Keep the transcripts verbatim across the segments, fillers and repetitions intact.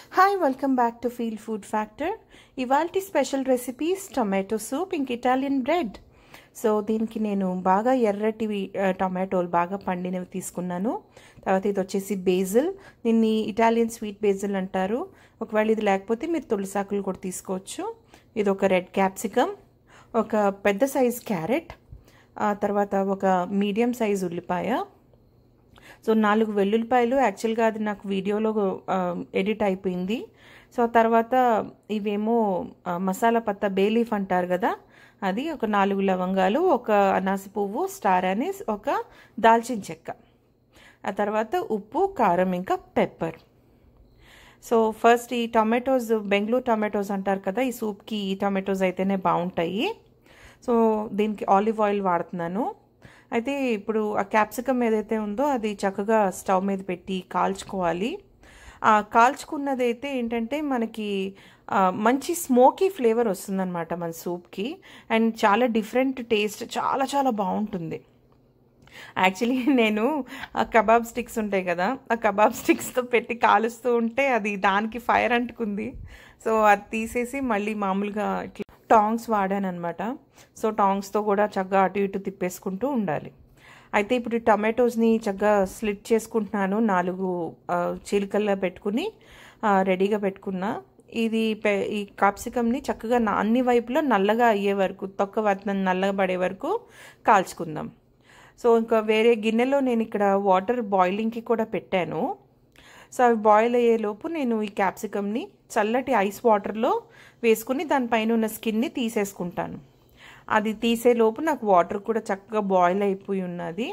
Hi, welcome back to Feel Food Factor. ఇవాల్టి special recipes tomato soup ఇంక Italian bread. So దీనికి నేను బాగా ఎర్రటి టొమాటోలు బాగా పండినవి తీసుకున్నాను. తర్వాత ఇది వచ్చేసి బేజిల్, దీన్ని ఇటాలియన్ స్వీట్ బేజిల్ అంటారు. ఒకవేళ ఇది లేకపోతే మీరు తులసాకులు కూడా తీసుకోవచ్చు. ఇది ఒక రెడ్ క్యాప్సికమ్, ఒక పెద్ద సైజ్ క్యారెట్, తర్వాత ఒక మీడియం సైజ్ ఉల్లిపాయ, సో నాలుగు వెల్లుల్లిపాయలు. యాక్చువల్గా అది నాకు వీడియోలో ఎడిట్ అయిపోయింది. సో తర్వాత ఇవేమో మసాలా పత్తా బే లీఫ్ అంటారు కదా, అది ఒక నాలుగు లవంగాలు, ఒక అనాసి పువ్వు, స్టార్ అనీస్, ఒక దాల్చిన చెక్క, ఆ తర్వాత ఉప్పు, కారం, ఇంకా పెప్పర్. సో ఫస్ట్ ఈ టొమాటోస్ బెంగళూరు టొమాటోస్ అంటారు కదా, ఈ సూప్కి ఈ టొమాటోస్ అయితేనే బాగుంటాయి. సో దీనికి ఆలివ్ ఆయిల్ వాడుతున్నాను. అయితే ఇప్పుడు ఆ క్యాప్సికమ్ ఏదైతే ఉందో అది చక్కగా స్టవ్ మీద పెట్టి కాల్చుకోవాలి. ఆ కాల్చుకున్నదైతే ఏంటంటే మనకి మంచి స్మోకీ ఫ్లేవర్ వస్తుందన్నమాట మన సూప్కి, అండ్ చాలా డిఫరెంట్ టేస్ట్, చాలా చాలా బాగుంటుంది. యాక్చువల్లీ నేను ఆ కబాబ్ స్టిక్స్ ఉంటాయి కదా, ఆ కబాబ్ స్టిక్స్తో పెట్టి కాలుస్తూ ఉంటే అది దానికి ఫైర్ అంటుకుంది. సో అది తీసేసి మళ్ళీ మామూలుగా ఇట్లా టాంగ్స్ వాడాను అనమాట. సో టాంగ్స్తో కూడా చక్కగా అటు ఇటు తిప్పేసుకుంటూ ఉండాలి. అయితే ఇప్పుడు టమాటోస్ని చక్కగా స్లిట్ చేసుకుంటున్నాను. నాలుగు చీలికల్లా పెట్టుకుని రెడీగా పెట్టుకున్నా. ఇది ఈ క్యాప్సికమ్ని చక్కగా అన్ని వైపులో నల్లగా అయ్యే వరకు, తొక్క వత్నం నల్లగా పడే వరకు కాల్చుకుందాం. సో ఇంకా వేరే గిన్నెలో నేను ఇక్కడ వాటర్ బాయిలింగ్కి కూడా పెట్టాను. సో అవి బాయిల్ అయ్యేలోపు నేను ఈ క్యాప్సికమ్ని చల్లటి ఐస్ వాటర్లో వేసుకుని దానిపైన ఉన్న స్కిన్ని తీసేసుకుంటాను. అది తీసేలోపు నాకు వాటర్ కూడా చక్కగా బాయిల్ అయిపోయి ఉన్నది.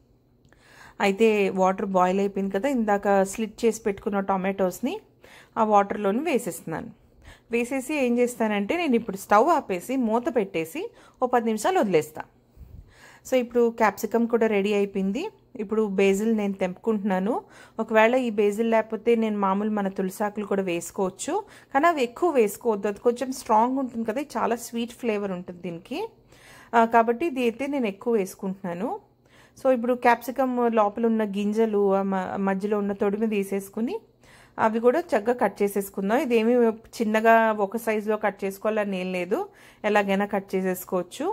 అయితే వాటర్ బాయిల్ అయిపోయింది కదా, ఇందాక స్లిట్ చేసి పెట్టుకున్న టొమాటోస్ని ఆ వాటర్లోని వేసేస్తున్నాను. వేసేసి ఏం చేస్తానంటే నేను ఇప్పుడు స్టవ్ ఆపేసి మూత పెట్టేసి ఓ పది నిమిషాలు వదిలేస్తాను. సో ఇప్పుడు క్యాప్సికమ్ కూడా రెడీ అయిపోయింది. ఇప్పుడు బేజిల్ నేను తెంపుకుంటున్నాను. ఒకవేళ ఈ బేజిల్ లేకపోతే నేను మామూలు మన తులసాకులు కూడా వేసుకోవచ్చు, కానీ అవి ఎక్కువ వేసుకోవద్దు, అది కొంచెం స్ట్రాంగ్ ఉంటుంది కదా, చాలా స్వీట్ ఫ్లేవర్ ఉంటుంది దీనికి, కాబట్టి ఇది అయితే నేను ఎక్కువ వేసుకుంటున్నాను. సో ఇప్పుడు క్యాప్సికమ్ లోపల ఉన్న గింజలు, మధ్యలో ఉన్న తొడిమి తీసేసుకుని అవి కూడా చక్కగా కట్ చేసేసుకుందాం. ఇదేమి చిన్నగా ఒక సైజులో కట్ చేసుకోవాలని ఏం లేదు, ఎలాగైనా కట్ చేసేసుకోవచ్చు.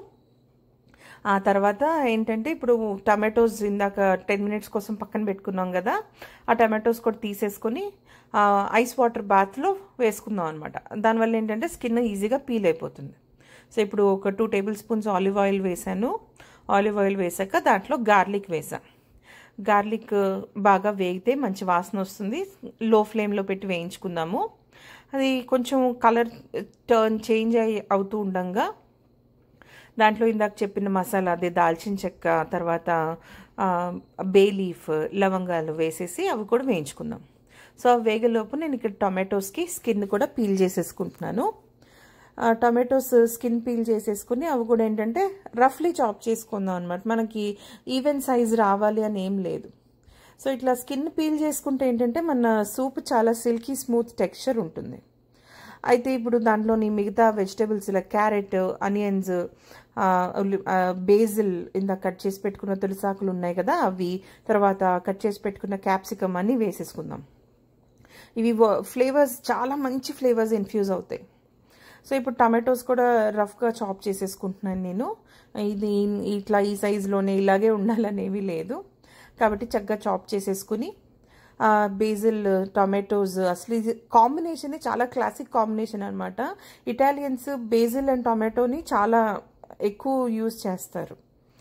ఆ తర్వాత ఏంటంటే ఇప్పుడు టమాటోస్ ఇందాక టెన్ మినిట్స్ కోసం పక్కన పెట్టుకున్నాం కదా, ఆ టమాటోస్ కూడా తీసేసుకొని ఐస్ వాటర్ బాత్లో వేసుకుందాం అనమాట. దానివల్ల ఏంటంటే స్కిన్ ఈజీగా పీల్ అయిపోతుంది. సో ఇప్పుడు ఒక two tablespoons olive oil వేసాను. ఆలివ్ ఆయిల్ వేసాక దాంట్లో గార్లిక్ వేసాను. గార్లిక్ బాగా వేగితే మంచి వాసన వస్తుంది. లో ఫ్లేమ్లో పెట్టి వేయించుకుందాము. అది కొంచెం కలర్ టర్న్ చేంజ్ అయి అవుతూ ఉండగా దాంట్లో ఇందాక చెప్పిన మసాలా, అదే దాల్చిన చెక్క, తర్వాత బే లీఫ్, లవంగాలు వేసేసి అవి కూడా వేయించుకుందాం. సో అవి వేగలోపు నేను ఇక్కడ టొమాటోస్కి స్కిన్ కూడా పీల్ చేసేసుకుంటున్నాను. టొమాటోస్ స్కిన్ పీల్ చేసేసుకుని అవి కూడా ఏంటంటే రఫ్లీ చాప్ చేసుకుందాం అనమాట. మనకి ఈవెన్ సైజ్ రావాలి అని ఏం లేదు. సో ఇట్లా స్కిన్ పీల్ చేసుకుంటే ఏంటంటే మన సూప్ చాలా సిల్కీ స్మూత్ టెక్స్చర్ ఉంటుంది. అయితే ఇప్పుడు దాంట్లోని మిగతా వెజిటేబుల్స్ ఇలా క్యారెట్, అనియన్స్, బేజిల్, ఇందాక కట్ చేసి పెట్టుకున్న తులసాకులు ఉన్నాయి కదా అవి, తర్వాత కట్ చేసి పెట్టుకున్న క్యాప్సికమ్ అన్నీ వేసేసుకుందాం. ఇవి ఫ్లేవర్స్ చాలా మంచి ఫ్లేవర్స్ ఇన్ఫ్యూజ్ అవుతాయి. సో ఇప్పుడు టమాటోస్ కూడా రఫ్గా చాప్ చేసేసుకుంటున్నాను నేను. ఇది ఇట్లా ఈ సైజులోనే ఇలాగే ఉండాలనేవి లేదు, కాబట్టి చక్కగా చాప్ చేసేసుకుని బేజిల్, టొమాటోస్, అసలు ఇది కాంబినేషన్ చాలా క్లాసిక్ కాంబినేషన్ అనమాట. ఇటాలియన్స్ బేజిల్ అండ్ టొమాటోని చాలా ఎక్కువ యూజ్ చేస్తారు.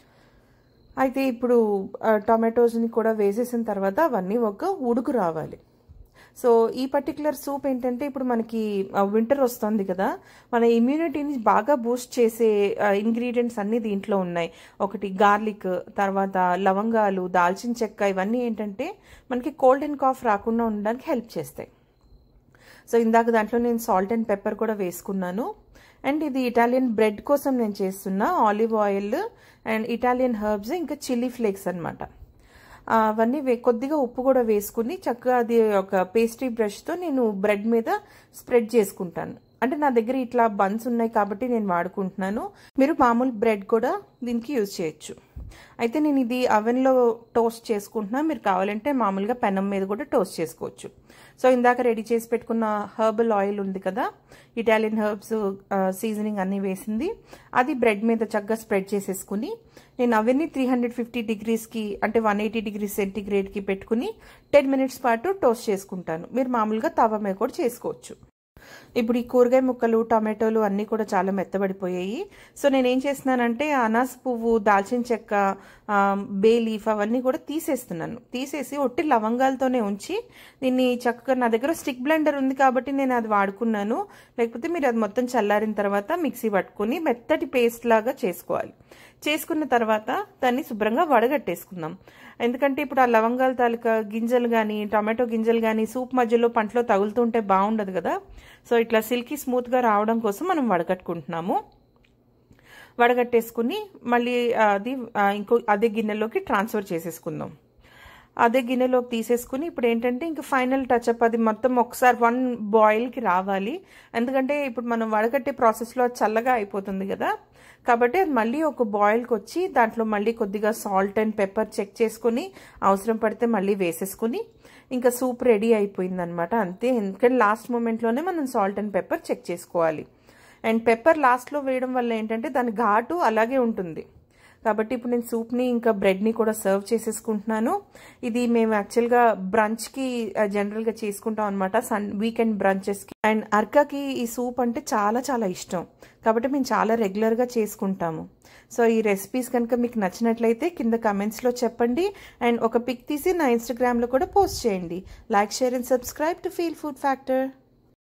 అయితే ఇప్పుడు టొమాటోస్ని కూడా వేసేసిన తర్వాత అవన్నీ ఒక ఉడుకు రావాలి. సో ఈ పర్టికులర్ సూప్ ఏంటంటే ఇప్పుడు మనకి వింటర్ వస్తుంది కదా, మన ఇమ్యూనిటీని బాగా బూస్ట్ చేసే ఇంగ్రీడియంట్స్ అన్నీ దీంట్లో ఉన్నాయి. ఒకటి గార్లిక్, తర్వాత లవంగాలు, దాల్చిన చెక్క, ఇవన్నీ ఏంటంటే మనకి కోల్డ్ అండ్ కాఫ్ రాకుండా ఉండడానికి హెల్ప్ చేస్తాయి. సో ఇందాక దాంట్లో నేను సాల్ట్ అండ్ పెప్పర్ కూడా వేసుకున్నాను. అండ్ ఇది ఇటాలియన్ బ్రెడ్ కోసం నేను చేస్తున్నా. Olive oil and Italian herbs, ఇంకా చిల్లీ ఫ్లేక్స్ అనమాట. అవన్నీ కొద్దిగా ఉప్పు కూడా వేసుకుని చక్కగా అది ఒక పేస్ట్రీ బ్రష్తో నేను బ్రెడ్ మీద స్ప్రెడ్ చేసుకుంటాను. అంటే నా దగ్గర ఇట్లా బన్స్ ఉన్నాయి కాబట్టి నేను వాడుకుంటున్నాను. మీరు మామూలు బ్రెడ్ కూడా దీనికి యూజ్ చేయొచ్చు. అయితే నేను ఇది అవెన్లో టోస్ట్ చేసుకుంటున్నా, మీరు కావాలంటే మామూలుగా పెనం మీద కూడా టోస్ట్ చేసుకోవచ్చు. సో ఇందాక రెడీ చేసి పెట్టుకున్న హెర్బల్ ఆయిల్ ఉంది కదా, ఇటాలియన్ హెర్బ్స్ సీజనింగ్ అన్నీ వేసింది, అది బ్రెడ్ మీద చక్కగా స్ప్రెడ్ చేసేసుకుని నేను అవన్నీ త్రీ హండ్రెడ్ ఫిఫ్టీ డిగ్రీస్కి అంటే వన్ ఎయిటీ డిగ్రీస్ సెంటీగ్రేడ్కి పెట్టుకుని టెన్ మినిట్స్ పాటు టోస్ట్ చేసుకుంటాను. మీరు మామూలుగా తవ మీద కూడా చేసుకోవచ్చు. ఇప్పుడు ఈ కూరగాయ ముక్కలు, టమాటోలు అన్నీ కూడా చాలా మెత్తబడిపోయాయి. సో నేనేం చేస్తున్నానంటే అనాస పువ్వు, దాల్చిన చెక్క, బే లీఫ్ అవన్నీ కూడా తీసేస్తున్నాను. తీసేసి ఒట్టి లవంగాలతోనే ఉంచి దీన్ని చక్కగా, నా దగ్గర స్టిక్ బ్లెండర్ ఉంది కాబట్టి నేను అది వాడుకున్నాను. లేకపోతే మీరు అది మొత్తం చల్లారిన తర్వాత మిక్సీ పట్టుకుని మెత్తటి పేస్ట్ లాగా చేసుకోవాలి. చేసుకున్న తర్వాత దాన్ని శుభ్రంగా వడగట్టేసుకుందాం. ఎందుకంటే ఇప్పుడు ఆ లవంగాల తాలూకా గింజలు కానీ, టమాటో గింజలు కానీ సూప్ మధ్యలో పంటలో తగులుతుంటే బాగుండదు కదా. సో ఇట్లా సిల్కీ స్మూత్గా రావడం కోసం మనం వడగట్టుకుంటున్నాము. వడగట్టేసుకుని మళ్ళీ అది ఇంకో అదే గిన్నెలోకి ట్రాన్స్ఫర్ చేసేసుకుందాం. అదే గిన్నెలోకి తీసేసుకుని ఇప్పుడు ఏంటంటే ఇంకా ఫైనల్ టచ్అప్, అది మొత్తం ఒకసారి వన్ బాయిల్కి రావాలి. ఎందుకంటే ఇప్పుడు మనం వడగట్టే ప్రాసెస్లో అది చల్లగా అయిపోతుంది కదా, కాబట్టి అది మళ్ళీ ఒక బాయిల్కి వచ్చి దాంట్లో మళ్ళీ కొద్దిగా సాల్ట్ అండ్ పెప్పర్ చెక్ చేసుకుని అవసరం పడితే మళ్ళీ వేసేసుకుని ఇంకా సూప్ రెడీ అయిపోయిందనమాట. అంతే. ఎందుకంటే లాస్ట్ మూమెంట్లోనే మనం సాల్ట్ అండ్ పెప్పర్ చెక్ చేసుకోవాలి. అండ్ పెప్పర్ లాస్ట్లో వేయడం వల్ల ఏంటంటే దాని ఘాటు అలాగే ఉంటుంది. కాబట్టి ఇప్పుడు నేను సూప్ని ఇంకా బ్రెడ్ని కూడా సర్వ్ చేసేసుకుంటున్నాను. ఇది మేము యాక్చువల్గా బ్రంచ్కి జనరల్గా చేసుకుంటాం అనమాట, సన్ వీకెండ్ బ్రంచెస్కి. అండ్ అర్కాకి ఈ సూప్ అంటే చాలా చాలా ఇష్టం, కాబట్టి మేము చాలా రెగ్యులర్గా చేసుకుంటాము. సో ఈ రెసిపీస్ కనుక మీకు నచ్చినట్లయితే కింద కమెంట్స్లో చెప్పండి. అండ్ ఒక పిక్ తీసి నా ఇన్స్టాగ్రామ్లో కూడా పోస్ట్ చేయండి. Like, share and subscribe to feel food factor.